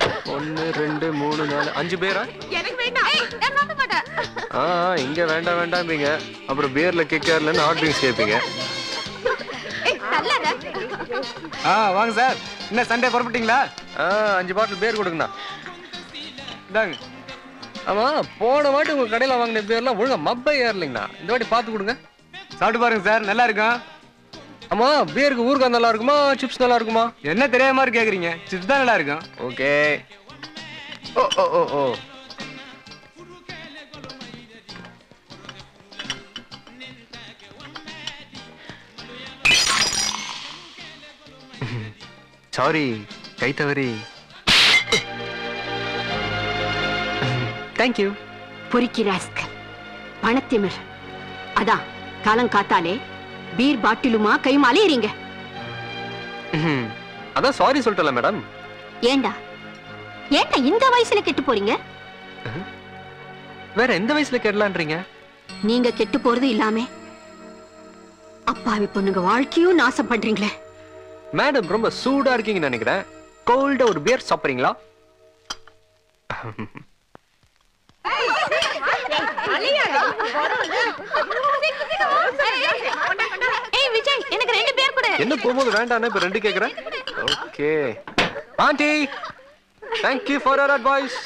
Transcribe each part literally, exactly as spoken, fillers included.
ஒன்னு ரெண்டு மூணு நாலு அஞ்சு பேரா? எனக்கு வேண்டாம். நான் வாங்க மாட்டேன். ஆ இங்க வேண்டாம் வேண்டாம்பீங்க. அப்புறம் பியர்ல கிக்கர்லன்னு ஹாட் ட்ரிங்க்ஸ் கேட்பீங்க. ஏய் தள்ளடா. ஆ வாங்க சார். என்ன சண்டே புறப்பட்டீங்களா? ஆ அஞ்சு பாட்டில் பேர் கொடுங்கண்ணா. இந்தாங்க. ஆமா போன வாட்டி உங்க கடையில வாங்கின பேர்லாம் ஒழுங்கா மப்பை ஏறலைங்கண்ணா. இந்த வாட்டி பார்த்து கொடுங்க. சாப்பிட்டு பாருங்க சார், நல்லா இருக்கும். ஆமா பியருக்கு ஊறுகாய் நல்லா இருக்குமா சிப்ஸ் நல்லா இருக்குமா? என்ன தெரியாத மாதிரி கேக்குறீங்க? சிப்ஸ் தான் நல்லா இருக்கும். ஓகே. ஓ ஓ ஓ ஓ சாரி கை தவறி. தேங்க்யூ. பொறுக்கி ராஸ்கல் பணத்திமிர். அதான் காலம் காத்தாலே பீர் பாட்டிலுமா கையும் அலையறீங்க. அதான் சாரி சொல்லிட்டல மேடம். ஏண்டா ஏண்டா இந்த வயசுல கெட்டு போறீங்க? வேற எந்த வயசுல கெடலான்றீங்க? நீங்க கெட்டு போறது இல்லாம அப்பாவி பொண்ணுங்க வாழ்க்கையும் நாசம் பண்றீங்களே. மேடம் ரொம்ப சூடா இருக்கீங்கன்னு நினைக்கிறேன். கோல்டா ஒரு பியர் சாப்பிடுறீங்களா? ஏய் விஜய் எனக்கு ரெண்டு பேர் கொடு. என்ன போகும்போது வேண்டானே இப்ப ரெண்டு கேக்குறேன். Okay aunty thank you for your advice.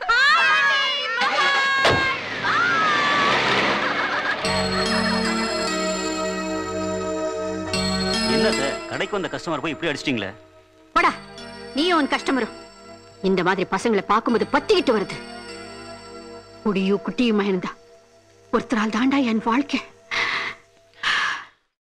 என்னது கடைக்கு வந்த கஸ்டமர் போய் இப்படி அடிச்சிட்டீங்களே? போடா நீயும் உன் கஸ்டமரும். இந்த மாதிரி பசங்களை பார்க்கும்போது பத்திக்கிட்டு வருது. குடியும் குட்டியுமா இருந்தா ஒருத்தரால் தாண்டா என் வாழ்க்கை.